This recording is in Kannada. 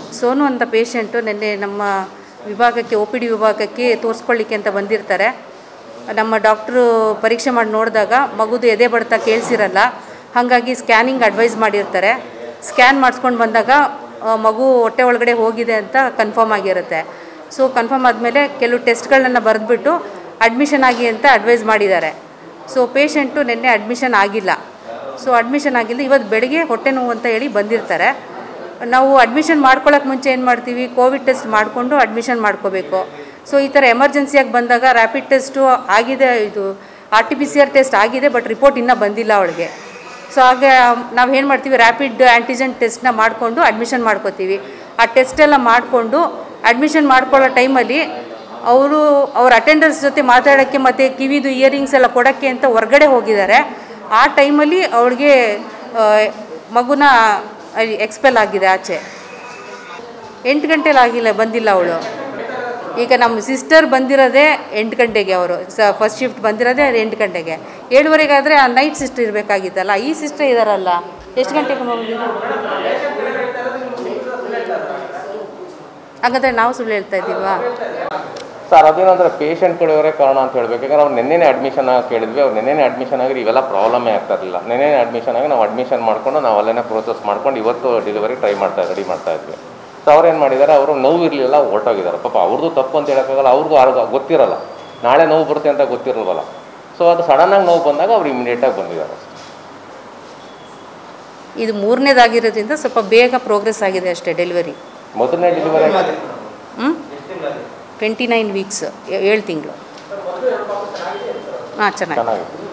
ಸೋನು ಅಂತ ಪೇಷಂಟು ನಿನ್ನೆ ನಮ್ಮ ವಿಭಾಗಕ್ಕೆ OPD ವಿಭಾಗಕ್ಕೆ ತೋರಿಸ್ಕೊಳ್ಳಿಕ್ಕೆ ಅಂತ ಬಂದಿರ್ತಾರೆ. ನಮ್ಮ ಡಾಕ್ಟ್ರು ಪರೀಕ್ಷೆ ಮಾಡಿ ನೋಡಿದಾಗ ಮಗುದು ಎದೆ ಬಡಿತ ಕೇಳಿಸಿರಲ್ಲ, ಹಾಗಾಗಿ ಸ್ಕ್ಯಾನಿಂಗ್ ಅಡ್ವೈಸ್ ಮಾಡಿರ್ತಾರೆ. ಸ್ಕ್ಯಾನ್ ಮಾಡಿಸ್ಕೊಂಡು ಬಂದಾಗ ಮಗು ಹೊಟ್ಟೆ ಒಳಗಡೆ ಹೋಗಿದೆ ಅಂತ ಕನ್ಫರ್ಮ್ ಆಗಿರುತ್ತೆ. ಸೊ ಕನ್ಫರ್ಮ್ ಆದಮೇಲೆ ಕೆಲವು ಟೆಸ್ಟ್ಗಳನ್ನ ಬರೆದ್ಬಿಟ್ಟು ಅಡ್ಮಿಷನ್ ಆಗಿ ಅಂತ ಅಡ್ವೈಸ್ ಮಾಡಿದ್ದಾರೆ. ಸೊ ಪೇಷಂಟು ನಿನ್ನೆ ಅಡ್ಮಿಷನ್ ಆಗಿಲ್ಲ. ಇವತ್ತು ಬೆಳಗ್ಗೆ ಹೊಟ್ಟೆ ನೋವು ಅಂತ ಹೇಳಿ ಬಂದಿರ್ತಾರೆ. ನಾವು ಅಡ್ಮಿಷನ್ ಮಾಡ್ಕೊಳ್ಳೋಕೆ ಮುಂಚೆ ಏನು ಮಾಡ್ತೀವಿ, ಕೋವಿಡ್ ಟೆಸ್ಟ್ ಮಾಡಿಕೊಂಡು ಅಡ್ಮಿಷನ್ ಮಾಡ್ಕೋಬೇಕು. ಸೊ ಈ ಥರ ಎಮರ್ಜೆನ್ಸಿಯಾಗಿ ಬಂದಾಗ ರ್ಯಾಪಿಡ್ ಟೆಸ್ಟು ಆಗಿದೆ, ಇದು RT-PCR ಟೆಸ್ಟ್ ಆಗಿದೆ, ಬಟ್ ರಿಪೋರ್ಟ್ ಇನ್ನೂ ಬಂದಿಲ್ಲ ಅವಳಿಗೆ. ಸೊ ಹಾಗೆ ನಾವು ಏನು ಮಾಡ್ತೀವಿ, ರ್ಯಾಪಿಡ್ ಆ್ಯಂಟಿಜನ್ ಟೆಸ್ಟ್ನ ಮಾಡಿಕೊಂಡು ಅಡ್ಮಿಷನ್ ಮಾಡ್ಕೋತೀವಿ. ಆ ಟೆಸ್ಟೆಲ್ಲ ಮಾಡಿಕೊಂಡು ಅಡ್ಮಿಷನ್ ಮಾಡ್ಕೊಳ್ಳೋ ಟೈಮಲ್ಲಿ ಅವ್ರ ಅಟೆಂಡರ್ಸ್ ಜೊತೆ ಮಾತಾಡೋಕ್ಕೆ ಮತ್ತು ಕಿವಿದು ಇಯರಿಂಗ್ಸ್ ಎಲ್ಲ ಕೊಡೋಕ್ಕೆ ಅಂತ ಹೊರಗಡೆ ಹೋಗಿದ್ದಾರೆ. ಆ ಟೈಮಲ್ಲಿ ಅವಳಿಗೆ ಮಗುನ ಎಕ್ಸ್ಪೆಲ್ ಆಗಿದೆ ಆಚೆ. 8 ಗಂಟೆಲಿ ಆಗಿಲ್ಲ, ಬಂದಿಲ್ಲ ಅವಳು. ಈಗ ನಮ್ಮ ಸಿಸ್ಟರ್ ಬಂದಿರೋದೇ 8 ಗಂಟೆಗೆ, ಅವರು ಫಸ್ಟ್ ಶಿಫ್ಟ್ ಬಂದಿರೋದೇ 8 ಗಂಟೆಗೆ. 7:15 ಆದರೆ ಆ ನೈಟ್ ಸಿಸ್ಟರ್ ಇರಬೇಕಾಗಿತ್ತಲ್ಲ, ಈ ಸಿಸ್ಟರ್ ಇದ್ದಾರಲ್ಲ. ಎಷ್ಟು ಗಂಟೆಗೆ ಮಗುವಿಗೆ? ಹಾಗಾದರೆ ನಾವು ಸುಳ್ಳು ಹೇಳ್ತಾ ಇದ್ದೀವಾ ಸರ್? ಅದೇನಂದರೆ ಪೇಷಂಟ್ಗಳವರೇ ಕಾರಣ ಅಂತ ಹೇಳಬೇಕು. ಯಾಕಂದ್ರೆ ಅವ್ರು ನೆನ್ನೆನೇ ಅಡ್ಮಿಷನ್ ಆಗಿ ಕೇಳಿದ್ವಿ. ಅವ್ರು ನೆನ್ನೆನೇ ಅಡ್ಮಿಷನ್ ಆಗಿ ಇವೆಲ್ಲ ಪ್ರಾಬ್ಲಮೇ ಆಗ್ತಾ ಇರಲಿಲ್ಲ. ನೆನ್ನೆನೇ ಅಡ್ಮಿಷನ್ ಆಗಿ ನಾವು ಅಡ್ಮಿಷನ್ ಮಾಡ್ಕೊಂಡು ನಾವು ಅಲ್ಲೇ ಪ್ರೋಸೆಸ್ ಮಾಡ್ಕೊಂಡು ಇವತ್ತು ಡೆಲಿವರಿ ರೆಡಿ ಮಾಡ್ತಾ ಇದ್ವಿ. ಸೊ ಅವ್ರೇನು ಮಾಡಿದ್ದಾರೆ, ಅವರು ನೋವು ಇರಲಿಲ್ಲ, ಹೊರಟೋಗಿದ್ದಾರೆ. ಪಾಪ ಅವ್ರದ್ದು ತಪ್ಪು ಅಂತ ಹೇಳೋಕ್ಕಾಗಲ್ಲ, ಅವ್ರಿಗೂ ಗೊತ್ತಿರಲ್ಲ, ನಾಳೆ ನೋವು ಬರುತ್ತೆ ಅಂತ ಗೊತ್ತಿರಲ್ವಲ್ಲ. ಸೊ ಅದು ಸಡನ್ನಾಗಿ ನೋವು ಬಂದಾಗ ಅವ್ರು ಇಮಿಡಿಯೇಟಾಗಿ ಬಂದಿದ್ದಾರೆ. ಇದು 3ನೇದಾಗಿರೋದ್ರಿಂದ ಸ್ವಲ್ಪ ಬೇಗ ಪ್ರೋಗ್ರೆಸ್ ಆಗಿದೆ ಅಷ್ಟೇ ಡೆಲಿವರಿ. ಮೊದಲನೇ ಡೆಲಿವರಿ 29 ವೀಕ್ಸ್, 7 ತಿಂಗಳು. ಹಾಂ, ಚೆನ್ನಾಗಿ.